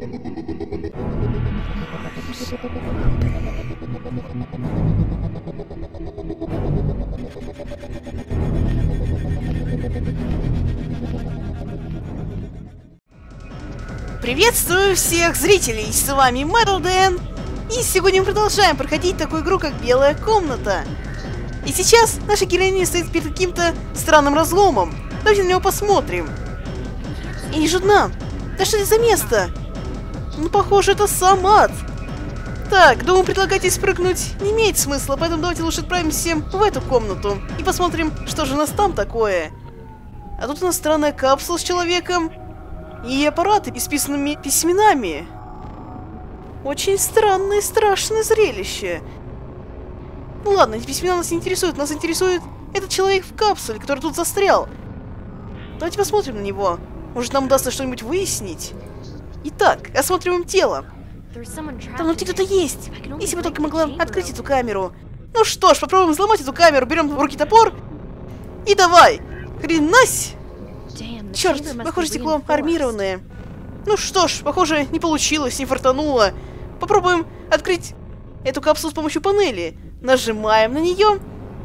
Приветствую всех зрителей, с вами Metal Dan, и сегодня мы продолжаем проходить такую игру, как Белая комната. И сейчас наша героиня стоит перед каким-то странным разломом. Давайте на него посмотрим. И не жадна. Да что это за место? Ну, похоже, это сам ад. Так, думаю, предлагать здесь прыгнуть не имеет смысла, поэтому давайте лучше отправимся в эту комнату и посмотрим, что же у нас там такое. А тут у нас странная капсула с человеком и аппараты, исписанными письменами. Очень странное и страшное зрелище. Ну ладно, эти письмена нас не интересуют. Нас интересует этот человек в капсуле, который тут застрял. Давайте посмотрим на него. Может, нам удастся что-нибудь выяснить. Итак, осмотрим тело. Там внутри кто-то есть. Если бы только могла открыть эту камеру. Ну что ж, попробуем взломать эту камеру. Берем в руки топор. И давай. Хренась. Черт, похоже, стекло армированное. Ну что ж, похоже, не получилось, не фартануло. Попробуем открыть эту капсулу с помощью панели. Нажимаем на нее.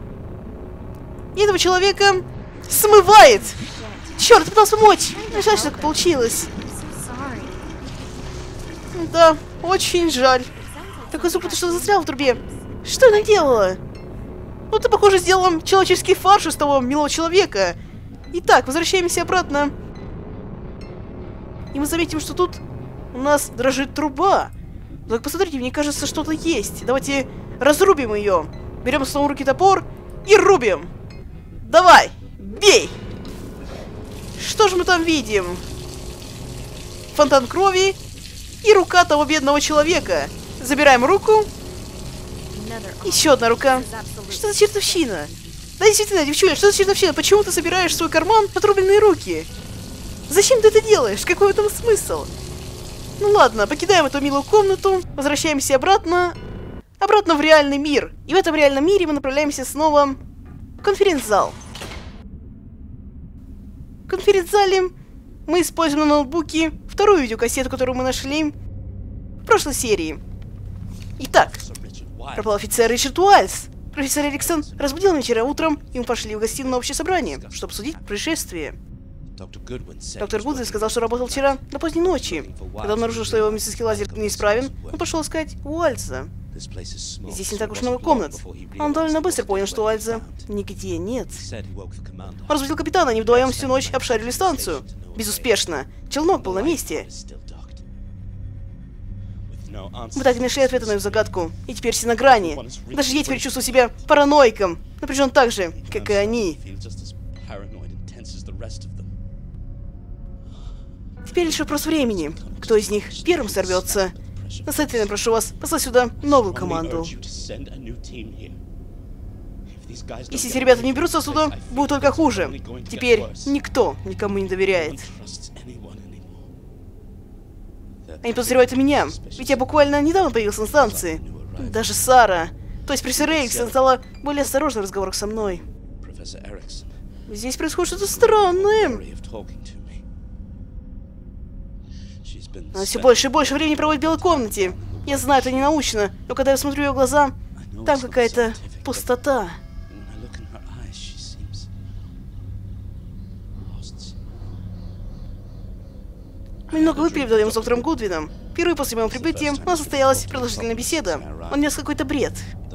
И этого человека смывает. Черт, пытался помочь. Жаль, что так получилось. Да, очень жаль. Такой звук, будто что-то застрял в трубе. Что она делала? Ну, ты, похоже, сделала человеческий фарш из того милого человека. Итак, возвращаемся обратно. И мы заметим, что тут у нас дрожит труба. Так, посмотрите, мне кажется, что-то есть. Давайте разрубим ее. Берем снова в руки топор и рубим. Давай, бей! Что же мы там видим? Фонтан крови и рука того бедного человека. Забираем руку. Еще одна рука. Что за чертовщина? Да, действительно, девчуля, что за чертовщина? Почему ты собираешь в свой карман отрубленные руки? Зачем ты это делаешь? Какой в этом смысл? Ну ладно, покидаем эту милую комнату, возвращаемся обратно в реальный мир. И в этом реальном мире мы направляемся снова в конференц-зал. В конференц-зале мы используем на ноутбуке вторую видеокассету, которую мы нашли в прошлой серии. Итак, пропал офицер Ричард Уайльс. Профессор Эриксон разбудил меня вчера утром, и мы пошли в гостиную на общее собрание, чтобы обсудить происшествие. Доктор Гудвин сказал, что работал вчера до поздней ночи. Когда обнаружил, что его медицинский лазер неисправен, он пошел искать Уайльза. Здесь не так уж много комнат. Он довольно быстро понял, что Уайльза нигде нет. Он разбудил капитана, они вдвоем всю ночь обшарили станцию. Безуспешно. Челнок был на месте. Мы так и нашли ответа на эту загадку. И теперь все на грани. Даже я теперь чувствую себя параноиком. Напряжен так же, как и они. Теперь лишь вопрос времени. Кто из них первым сорвется? Настоятельно прошу вас послать сюда новую команду. Если эти ребята не берутся сюда, будет только хуже. Теперь никто никому не доверяет. Они подозревают и меня, ведь я буквально недавно появился на станции. Даже Сара, то есть профессор Эриксон, стала более осторожна в разговорах со мной. Здесь происходит что-то странное. Она все больше и больше времени проводит в белой комнате. Я знаю, это не научно, но когда я смотрю ее глаза, там какая-то пустота. Мы немного выпили вдвоем с доктором Гудвином. Впервые после моего прибытия у нас состоялась продолжительная беседа. Он нес какой-то бред.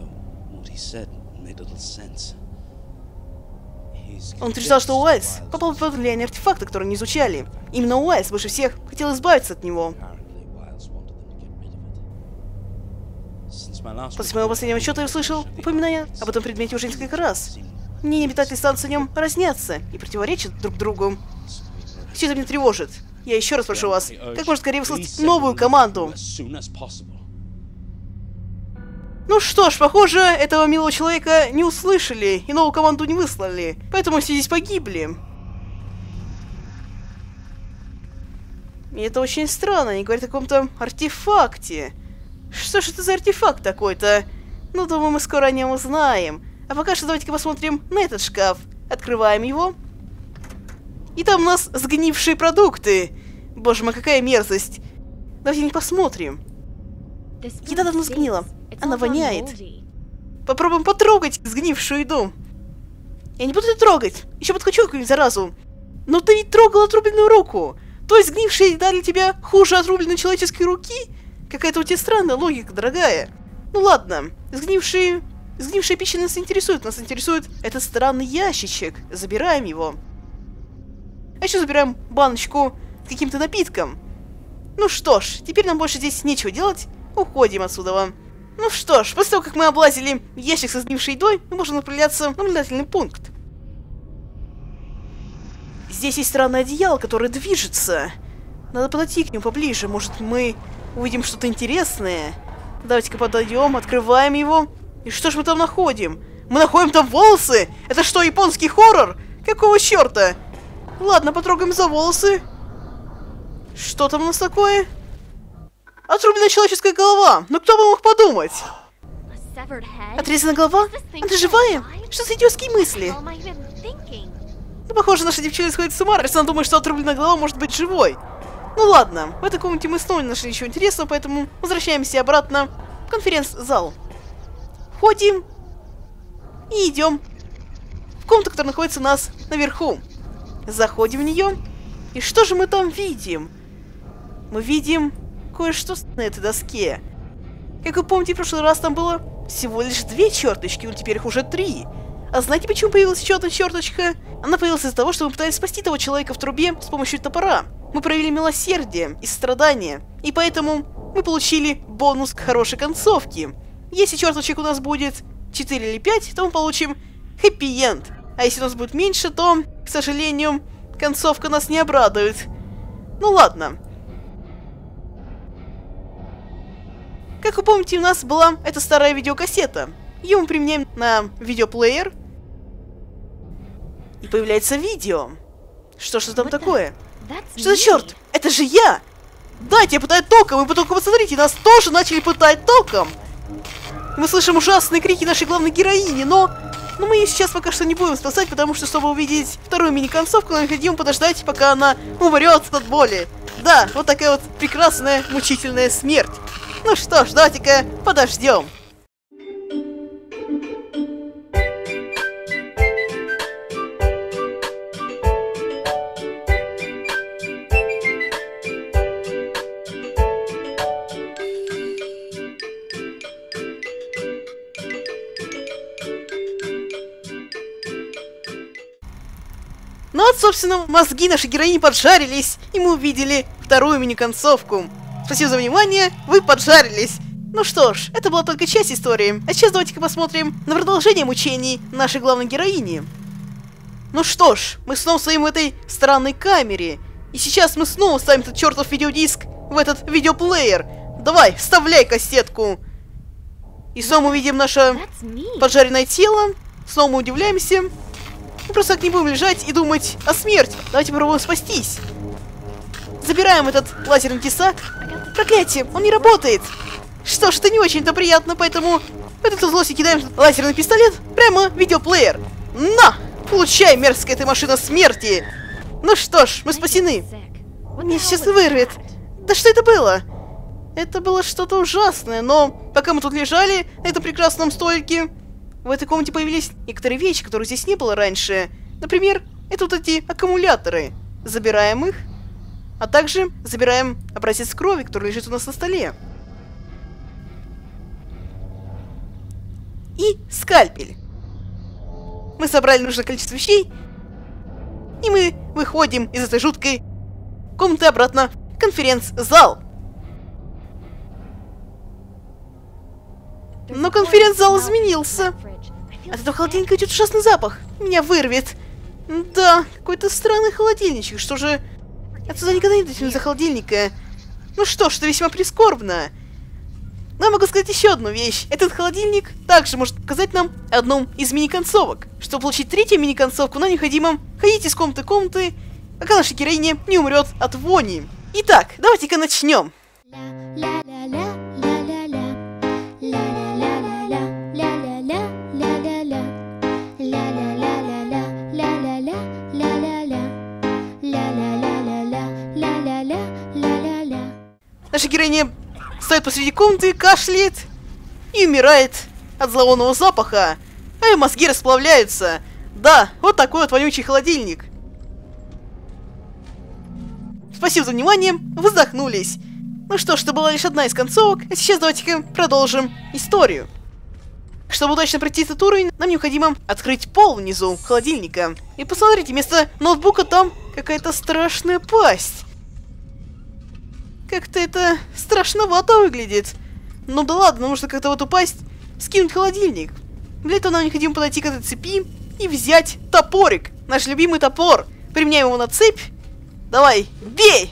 Он утверждал, что Уайльс попал под влияние артефакта, который не изучали. Именно Уайльс больше всех хотел избавиться от него. После моего последнего отчета я услышал упоминание об этом предмете уже несколько раз. Мнения обитателей станции о нем разнятся и противоречат друг другу. Все это меня тревожит. Я еще раз прошу вас, как можно скорее выслать новую команду. Ну что ж, похоже, этого милого человека не услышали и новую команду не выслали, поэтому все здесь погибли. И это очень странно, они говорят о каком-то артефакте. Что ж это за артефакт такой-то? Ну, думаю, мы скоро о нем узнаем. А пока что давайте-ка посмотрим на этот шкаф. Открываем его. И там у нас сгнившие продукты. Боже мой, какая мерзость. Давайте не посмотрим. Еда давно сгнила. Она воняет. Попробуем потрогать сгнившую еду. Я не буду это трогать. Еще подхвачу какую-нибудь заразу. Но ты ведь трогал отрубленную руку. То есть сгнившая еда для тебя хуже отрубленной человеческой руки? Какая-то у тебя странная логика, дорогая. Ну ладно, сгнившая пища нас интересует. Нас интересует этот странный ящичек. Забираем его. А еще забираем баночку с каким-то напитком. Ну что ж, теперь нам больше здесь нечего делать. Уходим отсюда. Ну что ж, после того, как мы облазили ящик со сгнившей едой, мы можем направляться в наблюдательный пункт. Здесь есть странное одеяло, которое движется. Надо подойти к нему поближе. Может, мы увидим что-то интересное. Давайте-ка подойдем, открываем его. И что ж мы там находим? Мы находим там волосы! Это что, японский хоррор? Какого черта? Ладно, потрогаем за волосы. Что там у нас такое? Отрубленная человеческая голова. Ну кто бы мог подумать? Отрезанная голова? Она живая? Что за идиотские мысли? Ну, похоже, наша девчонка сходит с ума, раз она думает, что отрубленная голова может быть живой. Ну ладно, в этой комнате мы снова не нашли ничего интересного, поэтому возвращаемся обратно в конференц-зал. Входим и идем в комнату, которая находится у нас наверху. Заходим в нее. И что же мы там видим? Мы видим кое-что на этой доске. Как вы помните, в прошлый раз там было всего лишь 2 черточки, но теперь их уже 3. А знаете, почему появилась еще одна черточка? Она появилась из-за того, что мы пытались спасти того человека в трубе с помощью топора. Мы проявили милосердие и страдание, и поэтому мы получили бонус к хорошей концовке. Если черточек у нас будет 4 или 5, то мы получим хэппи-энд. А если у нас будет меньше, то, к сожалению, концовка нас не обрадует. Ну ладно. Как вы помните, у нас была эта старая видеокассета. Ее мы применяем на видеоплеер. И появляется видео. Что ж там такое? Что за черт? Это же я! Да, тебя пытают током, и только посмотрите, нас тоже начали пытать током. Мы слышим ужасные крики нашей главной героини, но мы ее сейчас пока что не будем спасать, потому что, чтобы увидеть вторую мини-концовку, нам необходимо подождать, пока она умрет от боли. Да, вот такая вот прекрасная, мучительная смерть. Ну что ж, давайте-ка подождем. Ну вот, собственно, мозги нашей героини поджарились, и мы увидели вторую мини-концовку. Спасибо за внимание, вы поджарились. Ну что ж, это была только часть истории, а сейчас давайте-ка посмотрим на продолжение мучений нашей главной героини. Ну что ж, мы снова стоим в этой странной камере, и сейчас мы снова ставим этот чертов видеодиск в этот видеоплеер. Давай, вставляй кассетку. И снова мы видим наше поджаренное тело, снова мы удивляемся. Мы просто так не будем лежать и думать о смерти. Давайте попробуем спастись. Забираем этот лазерный тесак. Проклятие, он не работает. Что ж, это не очень-то приятно, поэтому в эту злость кидаем лазерный пистолет прямо в видеоплеер. На! Получай, мерзкая ты машина смерти! Ну что ж, мы спасены. Меня сейчас вырвет. Да что это было? Это было что-то ужасное, но пока мы тут лежали на этом прекрасном столике, в этой комнате появились некоторые вещи, которых здесь не было раньше. Например, это вот эти аккумуляторы. Забираем их, а также забираем образец крови, который лежит у нас на столе. И скальпель. Мы собрали нужное количество вещей, и мы выходим из этой жуткой комнаты обратно в конференц-зал. Но конференц-зал изменился. От этого холодильника идет ужасный запах. Меня вырвет. Да, какой-то странный холодильничек. Что же... Отсюда никогда не дотянуть за холодильника. Ну что ж, это весьма прискорбно. Но я могу сказать еще одну вещь. Этот холодильник также может показать нам одну из мини-концовок. Чтобы получить третью мини-концовку, нам необходимо ходить из комнаты в комнаты, пока наша героиня не умрет от вони. Итак, давайте-ка начнем. Наша героиня стоит посреди комнаты, кашляет и умирает от зловонного запаха. А ее мозги расплавляются. Да, вот такой вот вонючий холодильник. Спасибо за внимание, вы вздохнулись. Ну что ж, это была лишь одна из концовок, а сейчас давайте-ка продолжим историю. Чтобы удачно пройти этот уровень, нам необходимо открыть пол внизу холодильника. И посмотрите, вместо ноутбука там какая-то страшная пасть. Как-то это страшновато выглядит. Ну да ладно, нужно как-то в эту пасть скинуть холодильник. Для этого нам необходимо подойти к этой цепи и взять топорик. Наш любимый топор. Применяем его на цепь. Давай, бей!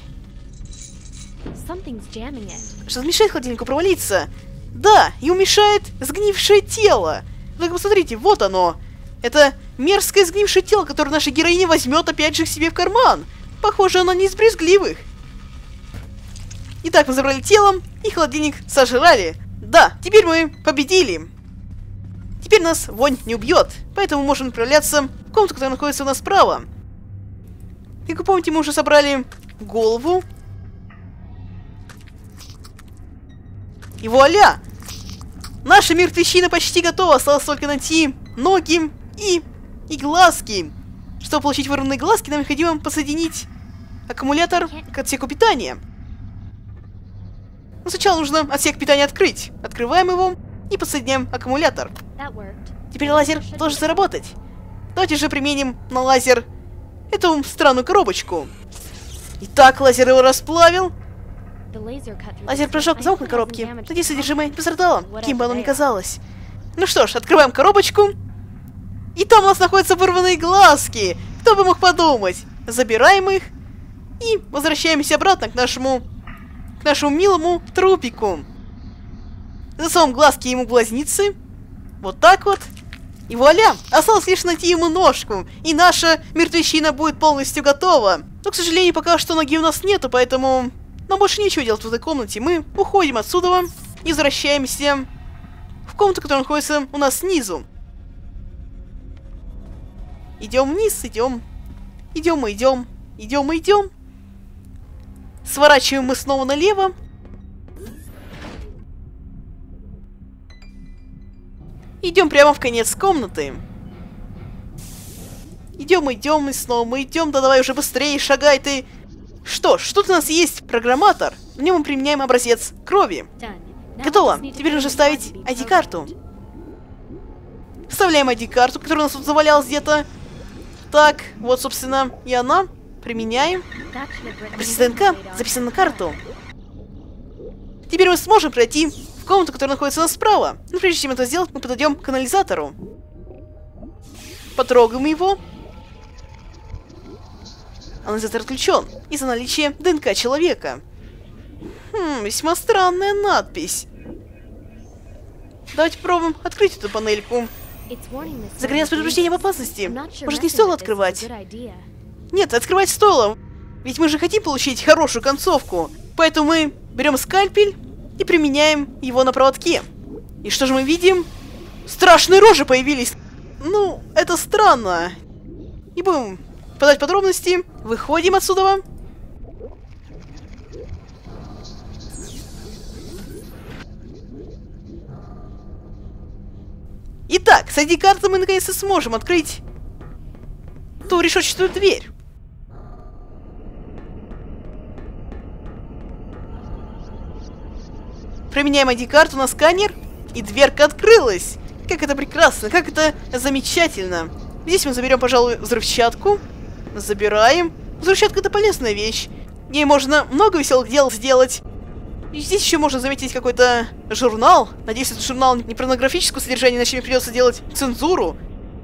Что-то мешает холодильнику провалиться. Да, ему мешает сгнившее тело. Только посмотрите, вот оно. Это мерзкое сгнившее тело, которое наша героиня возьмет опять же к себе в карман. Похоже, оно не из брезгливых. Итак, мы забрали тело, и холодильник сожрали. Да, теперь мы победили. Теперь нас вонь не убьет, поэтому мы можем отправляться в комнату, которая находится у нас справа. Как вы помните, мы уже собрали голову. И вуаля! Наша мертвечина почти готова. Осталось только найти ноги и глазки. Чтобы получить вырванные глазки, нам необходимо подсоединить аккумулятор к отсеку питания. Но сначала нужно отсек питания открыть. Открываем его и подсоединяем аккумулятор. Теперь лазер должен заработать. Давайте же применим на лазер эту странную коробочку. Итак, лазер его расплавил. Лазер прожег замок на коробке. Надеюсь, содержимое не пострадало, каким бы оно ни казалось. Ну что ж, открываем коробочку. И там у нас находятся вырванные глазки. Кто бы мог подумать? Забираем их и возвращаемся обратно к нашему милому трупику. Засовываем глазки ему в глазницы. Вот так вот. И вуаля! Осталось лишь найти ему ножку. И наша мертвечина будет полностью готова. Но, к сожалению, пока что ноги у нас нету, поэтому нам больше нечего делать в этой комнате. Мы уходим отсюда и возвращаемся в комнату, которая находится у нас снизу. Идем вниз, идем. Идем. Сворачиваем мы снова налево. Идем прямо в конец комнаты. Идем, и снова мы идем. Да давай уже быстрее, шагай ты. Что ж, тут у нас есть программатор. В нем мы применяем образец крови. Готово. Теперь нужно ставить ID-карту. Вставляем ID-карту, которая у нас тут завалялась где-то. Так, вот, собственно, и она. Применяем. Образец ДНК записан на карту. Теперь мы сможем пройти в комнату, которая находится у нас справа. Но прежде чем это сделать, мы подойдем к анализатору. Потрогаем его. Анализатор отключен из-за наличия ДНК человека. Весьма странная надпись. Давайте попробуем открыть эту панельку. Загорелось предупреждение об опасности. Может, не стоило открывать? Нет, открывать стоило. Ведь мы же хотим получить хорошую концовку. Поэтому мы берем скальпель и применяем его на проводке. И что же мы видим? Страшные рожи появились. Ну, это странно. Не будем подать подробности. Выходим отсюда. Итак, с ID-карты мы наконец-то сможем открыть ту решетчатую дверь. Применяем ID-карту на сканер, и дверка открылась. Как это прекрасно, как это замечательно. Здесь мы заберем, пожалуй, взрывчатку. Забираем. Взрывчатка — это полезная вещь. Ей можно много веселых дел сделать. И здесь еще можно заметить какой-то журнал. Надеюсь, этот журнал не порнографического содержания, иначе мне придется делать цензуру.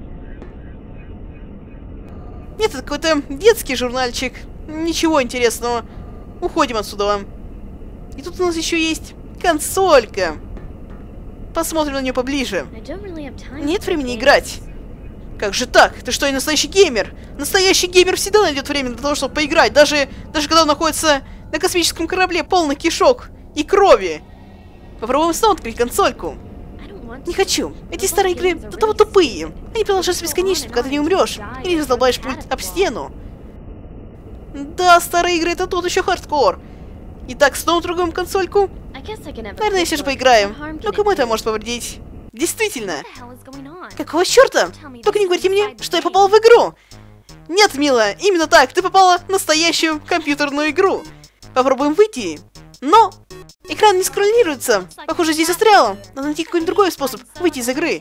Нет, это какой-то детский журнальчик. Ничего интересного. Уходим отсюда. И тут у нас еще есть консолька. Посмотрим на нее поближе. Нет времени играть. Как же так? Ты что, и настоящий геймер? Настоящий геймер всегда найдет время для того, чтобы поиграть. Даже когда он находится на космическом корабле, полный кишок и крови. Попробуем снова открыть консольку. Не хочу. Эти старые игры до того тупые. Они продолжаются бесконечно, пока ты не умрешь. Или раздолбаешь пульт об стену. Да, старые игры — это тут еще хардкор. Итак, снова трогаем консольку. Наверное, я все же поиграем. Но кому это может повредить? Действительно. Какого черта? Только не говорите мне, что я попал в игру. Нет, милая, именно так. Ты попала в настоящую компьютерную игру. Попробуем выйти. Но экран не скроллируется. Похоже, здесь застряло. Надо найти какой-нибудь другой способ выйти из игры.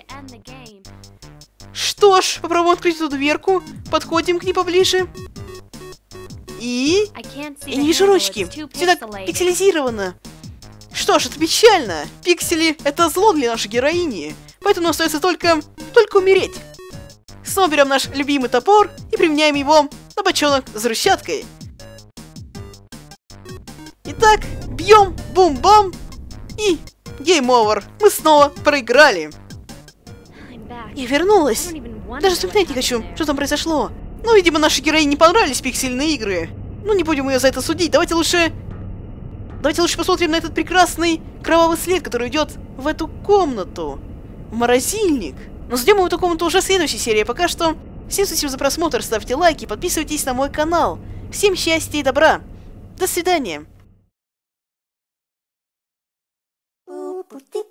Что ж, попробуем открыть эту дверку. Подходим к ней поближе. И... Я не вижу ручки. Все так пикселизировано. Что ж, это печально. Пиксели — это зло для нашей героини. Поэтому остается только умереть. Снова берем наш любимый топор и применяем его на бочонок с взрывчаткой. Итак, бьем, бум-бам, и гейм овер. Мы снова проиграли. Я вернулась. Даже вспоминать не хочу, что там произошло. Но, видимо, нашей героине не понравились пиксельные игры. Ну, не будем ее за это судить. Давайте лучше посмотрим на этот прекрасный кровавый след, который идет в эту комнату. В морозильник. Но ждем мы эту комнату уже в следующей серии. Пока что всем спасибо за просмотр, ставьте лайки, подписывайтесь на мой канал. Всем счастья и добра. До свидания.